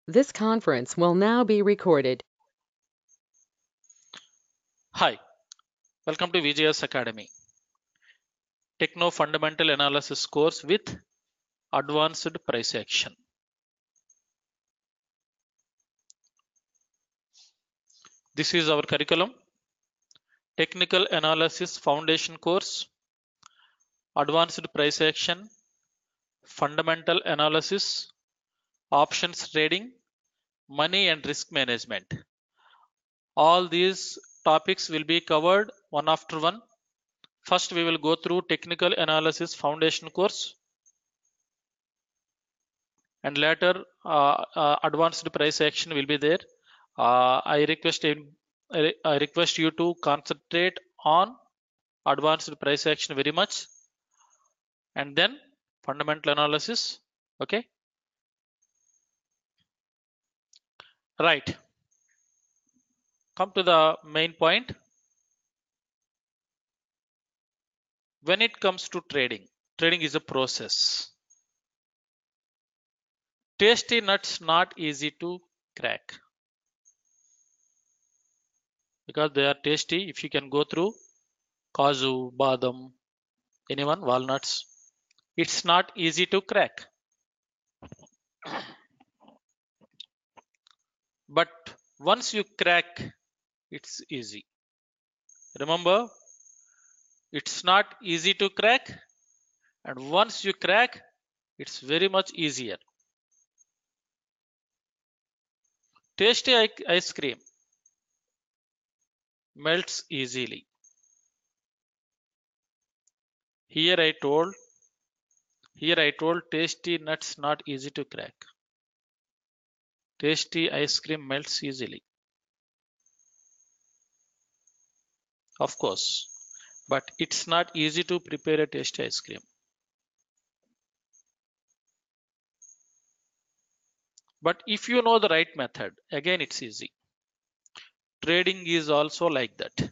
This conference will now be recorded. Hi, welcome to VGS Academy. Techno Fundamental Analysis course with Advanced Price Action. This is our curriculum. Technical Analysis Foundation course, Advanced Price Action, Fundamental Analysis, Options Trading, Money and Risk Management. All these topics will be covered one after one. First, we will go through Technical Analysis Foundation course, and later Advanced Price Action will be there. I request you to concentrate on advanced price action very much, and then fundamental analysis. Okay, right. Come to the main point. When it comes to trading, trading is a process. Tasty nuts not easy to crack because they are tasty. If you can go through kaju, badam, anyone, walnuts, it's not easy to crack. But once you crack, it's easy. Remember, it's not easy to crack, and once you crack, it's very much easier. Tasty ice cream melts easily. Here I told tasty nuts not easy to crack. Tasty ice cream melts easily. Of course, but it's not easy to prepare a tasty ice cream. But if you know the right method, again it's easy. Trading is also like that.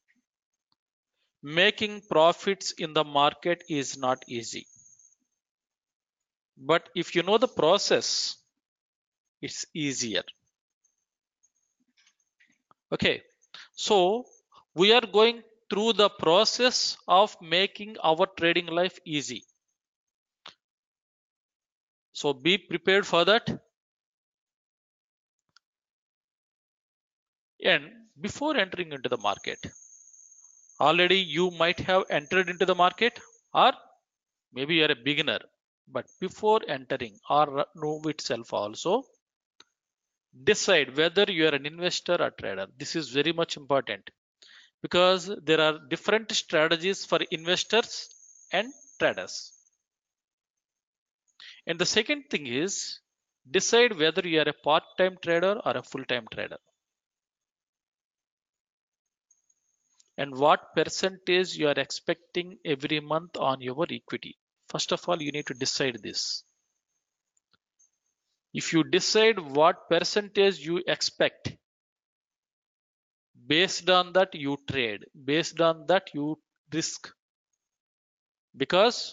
Making profits in the market is not easy. But if you know the process, it's easier. Okay, so we are going through the process of making our trading life easy. So be prepared for that. And before entering into the market, already you might have entered into the market, or maybe you're a beginner. But before entering or know itself also, decide whether you are an investor or trader. This is very much important because there are different strategies for investors and traders. And the second thing is decide whether you are a part-time trader or a full-time trader. And what percentage you are expecting every month on your equity. First of all, you need to decide this. If you decide what percentage you expect, based on that you trade, based on that you risk. Because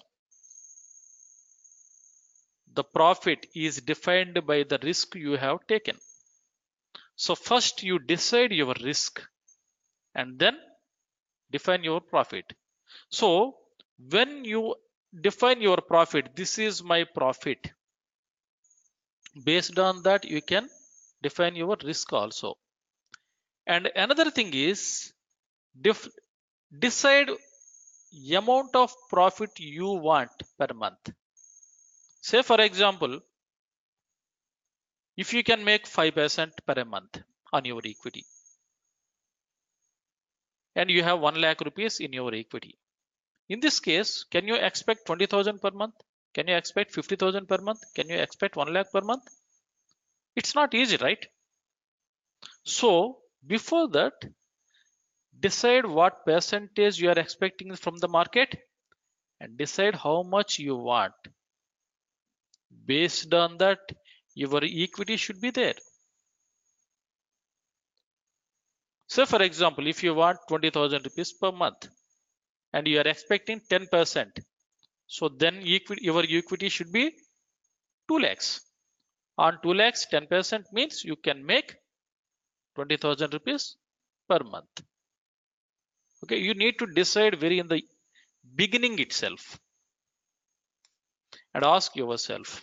the profit is defined by the risk you have taken. So first you decide your risk and then define your profit. So when you define your profit, this is my profit. Based on that, you can define your risk also. And another thing is decide amount of profit you want per month. Say for example, if you can make 5% per month on your equity and you have 1 lakh rupees in your equity. In this case, can you expect 20,000 per month? Can you expect 50,000 per month? Can you expect 1 lakh per month? It's not easy, right? So before that, decide what percentage you are expecting from the market and decide how much you want. Based on that, your equity should be there. So for example, if you want 20,000 rupees per month and you are expecting 10%, so then your equity should be 2 lakhs. On 2 lakhs, 10% means you can make 20,000 rupees per month. Okay, you need to decide very in the beginning itself and ask yourself.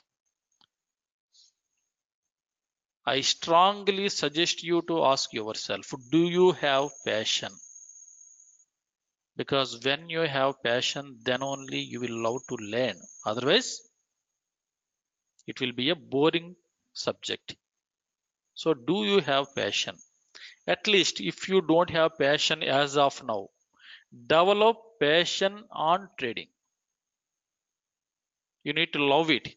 I strongly suggest you to ask yourself, do you have passion? Because when you have passion, then only you will love to learn. Otherwise, it will be a boring subject. So, do you have passion? At least if you don't have passion as of now, develop passion on trading. You need to love it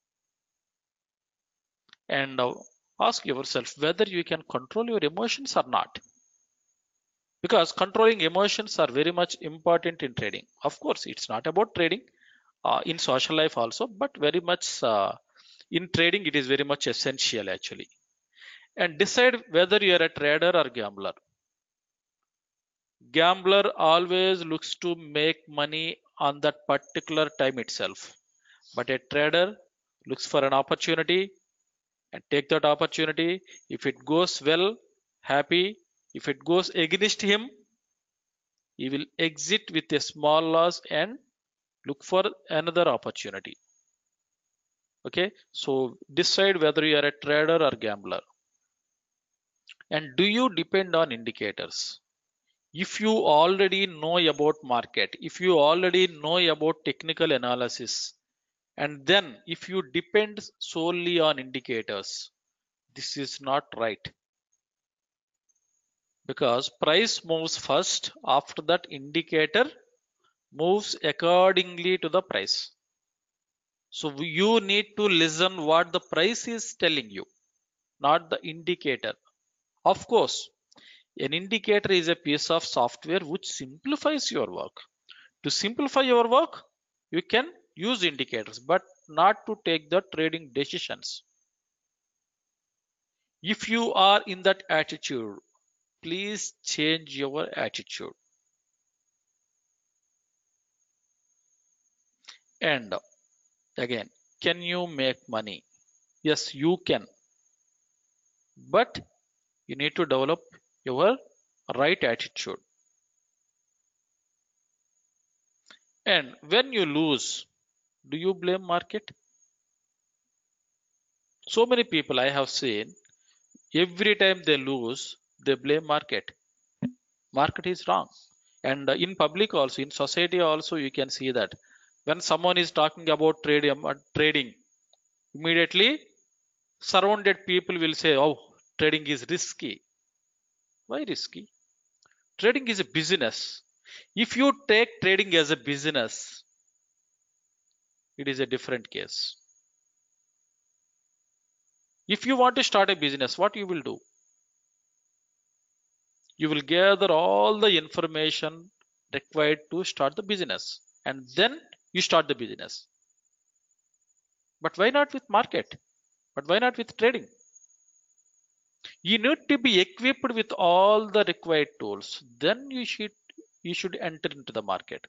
and ask yourself whether you can control your emotions or not. Because controlling emotions are very much important in trading. Of course, it's not about trading in social life also, but very much in trading, it is very much essential actually. And decide whether you are a trader or gambler. Gambler always looks to make money on that particular time itself, but a trader looks for an opportunity and take that opportunity. If it goes well, happy. If it goes against him, he will exit with a small loss and look for another opportunity. Okay, so decide whether you are a trader or gambler. And do you depend on indicators? If you already know about market, if you already know about technical analysis, and then if you depend solely on indicators, this is not right. Because price moves first, after that indicator moves accordingly to the price. So you need to listen what the price is telling you, not the indicator. Of course, an indicator is a piece of software which simplifies your work. To simplify your work, you can use indicators, but not to take the trading decisions. If you are in that attitude, please change your attitude. And again, can you make money? Yes, you can, but you need to develop your right attitude. And when you lose, do you blame market? So many people I have seen, every time they lose, they blame market. Market is wrong. And in public also, in society also, you can see that when someone is talking about trading, immediately surrounded people will say, oh, trading is risky. Why risky? Trading is a business. If you take trading as a business, it is a different case. If you want to start a business, what you will do? You will gather all the information required to start the business, and then you start the business. But why not with market? But why not with trading? You need to be equipped with all the required tools. Then you should enter into the market.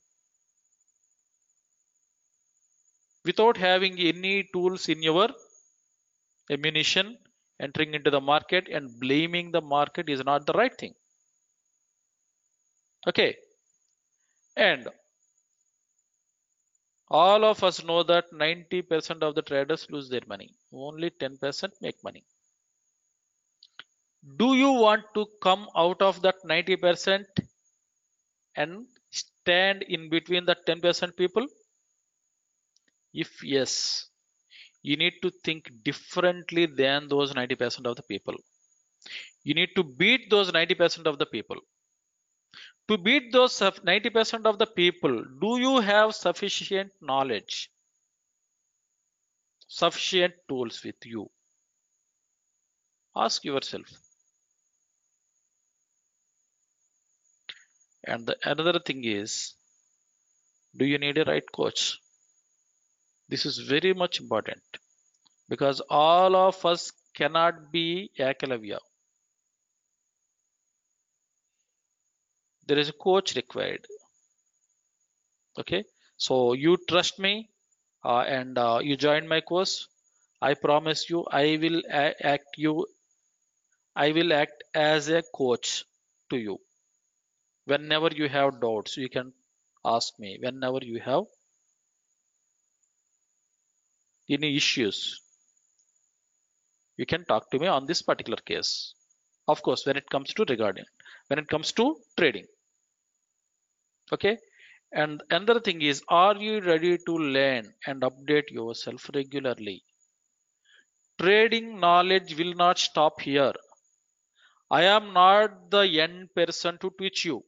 Without having any tools in your ammunition, entering into the market and blaming the market is not the right thing. Okay, and all of us know that 90% of the traders lose their money. Only 10% make money. Do you want to come out of that 90% and stand in between the 10% people? If yes, you need to think differently than those 90% of the people. You need to beat those 90% of the people. To beat those 90% of the people, do you have sufficient knowledge, sufficient tools with you? Ask yourself. And the another thing is, do you need a right coach? This is very much important because all of us cannot be Eklavya. There is a coach required. Okay, so you trust me and you join my course. I promise you, I will act as a coach to you. Whenever you have doubts, you can ask me. Whenever you have any issues, you can talk to me on this particular case. Of course, when it comes to trading. Okay. And another thing is, are you ready to learn and update yourself regularly? Trading knowledge will not stop here. I am not the end person to teach you.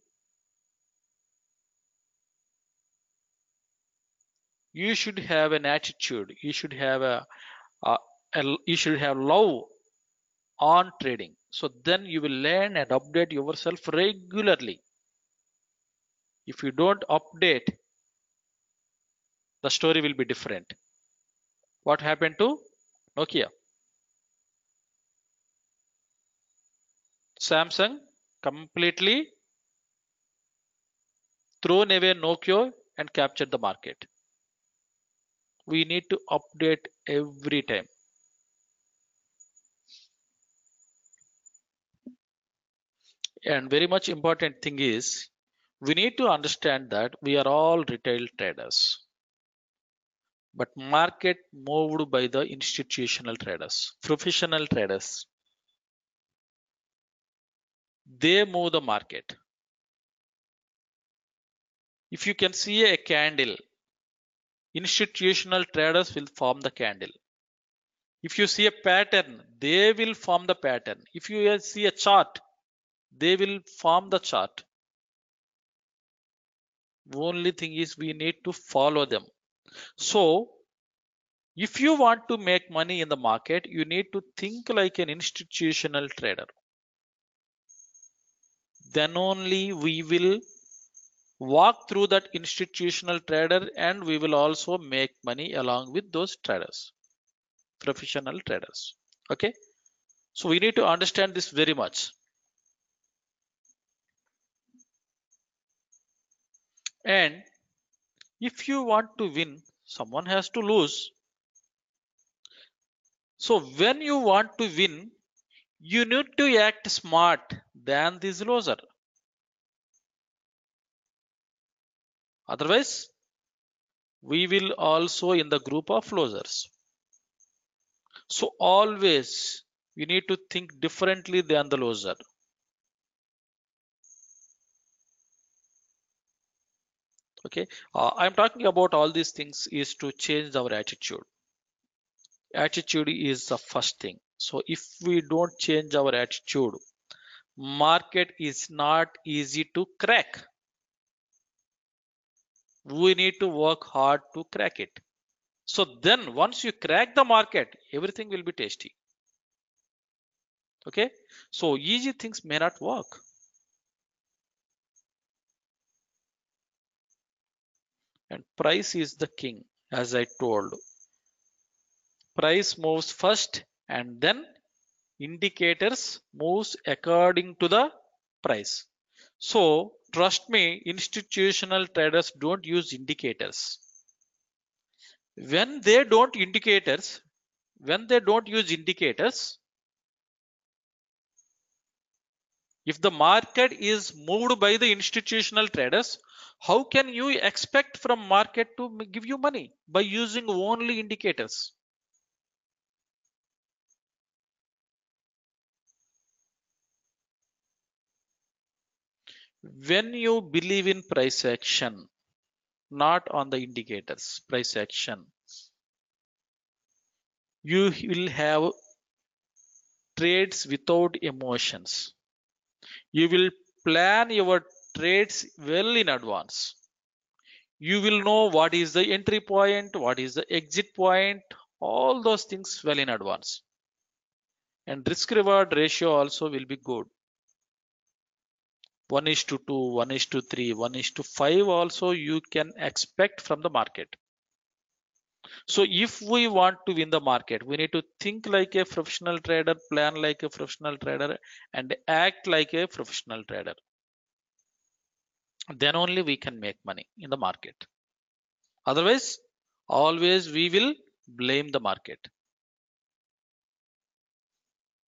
You should have an attitude. You should have a, you should have love on trading. So then you will learn and update yourself regularly. If you don't update, the story will be different. What happened to Nokia? Samsung completely thrown away Nokia and captured the market. We need to update every time. And very much important thing is, we need to understand that we are all retail traders, but market moved by the institutional traders, professional traders. They move the market. If you can see a candle, institutional traders will form the candle. If you see a pattern, they will form the pattern. If you see a chart, they will form the chart. Only thing is, we need to follow them. So if you want to make money in the market, you need to think like an institutional trader. Then only we will walk through that institutional trader, and we will also make money along with those traders, professional traders. Okay. So we need to understand this very much. And if you want to win, someone has to lose. So when you want to win, you need to act smart than this loser. Otherwise, we will also in the group of losers. So always you need to think differently than the loser. Okay. I'm talking about all these things is to change our attitude. Attitude is the first thing. So if we don't change our attitude, market is not easy to crack. We need to work hard to crack it. So then once you crack the market, everything will be tasty. Okay. So easy things may not work. And price is the king, as I told. Price moves first, and then indicators moves according to the price. So trust me, institutional traders don't use indicators. When they don't indicators, when they don't use indicators, if the market is moved by the institutional traders, how can you expect from market to give you money by using only indicators? When you believe in price action, not on the indicators, price action, you will have trades without emotions. You will plan your trades well in advance. You will know what is the entry point, what is the exit point, all those things well in advance. And risk reward ratio also will be good. 1 is to 2, 1 is to 3, 1 is to 5 also you can expect from the market. So if we want to win the market, we need to think like a professional trader, plan like a professional trader, and act like a professional trader. Then only we can make money in the market. Otherwise, always we will blame the market.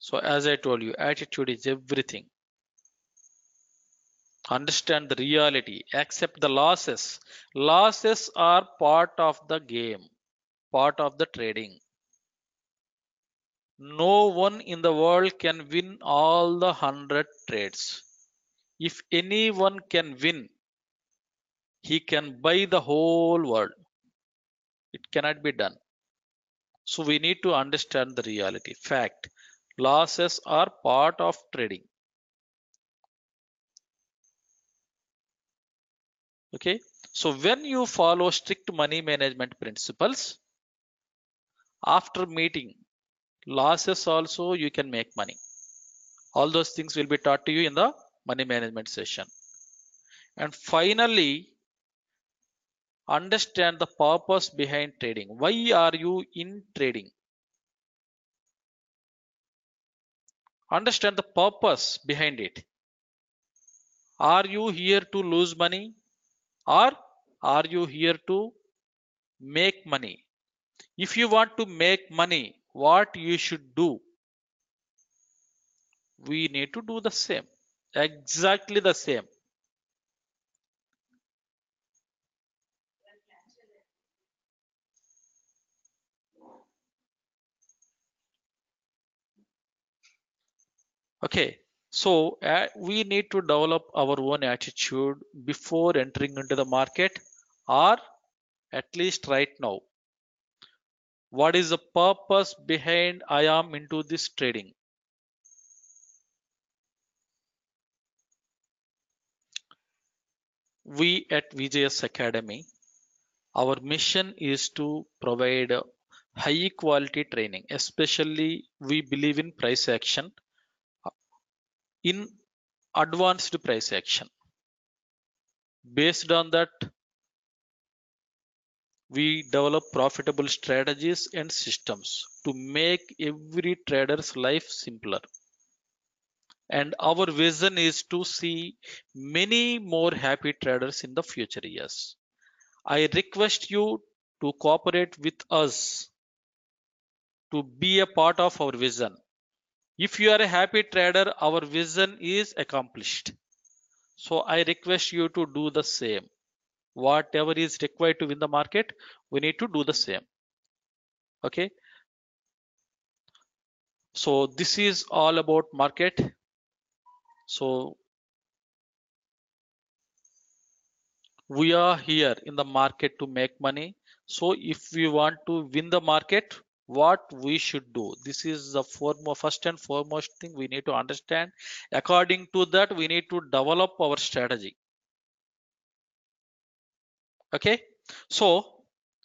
So as I told you, attitude is everything. Understand the reality, accept the losses. Losses are part of the game, part of the trading. No one in the world can win all the 100 trades. If anyone can win, he can buy the whole world. It cannot be done. So we need to understand the reality. Fact, losses are part of trading. Okay. So when you follow strict money management principles, after meeting losses also you can make money. All those things will be taught to you in the money management session. And finally, understand the purpose behind trading. Why are you in trading? Understand the purpose behind it. Are you here to lose money or are you here to make money? If you want to make money, what you should do? We need to do the same, exactly the same. Okay, so we need to develop our own attitude before entering into the market, or at least right now. What is the purpose behind I am into this trading? We at VJS Academy, our mission is to provide high quality training, especially we believe in price action, in advanced price action. Based on that, we develop profitable strategies and systems to make every trader's life simpler. And our vision is to see many more happy traders in the future years. I request you to cooperate with us to be a part of our vision. If you are a happy trader, our vision is accomplished. So I request you to do the same. Whatever is required to win the market, we need to do the same. Okay. So this is all about market. So we are here in the market to make money. So if we want to win the market, what we should do? This is the first and foremost thing we need to understand. According to that, we need to develop our strategy. Okay. So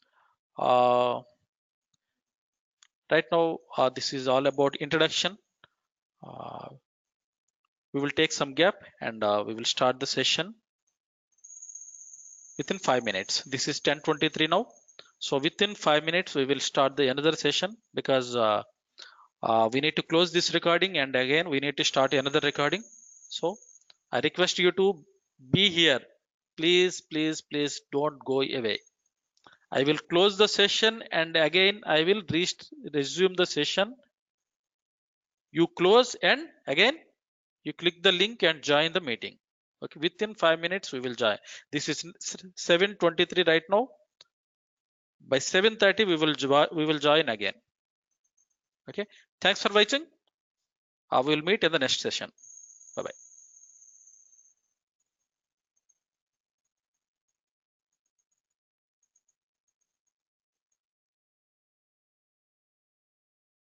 right now, this is all about introduction. Uh, we will take some gap and we will start the session within 5 minutes. This is 10:23 now. So within 5 minutes, we will start the another session because we need to close this recording and again we need to start another recording. So I request you to be here. Please, please, please don't go away. I will close the session and again I will resume the session. You close and again you click the link and join the meeting. Okay, within 5 minutes we will join. This is 7:23 right now. By 7:30 we will join again. Okay, thanks for watching. I will meet in the next session. Bye bye.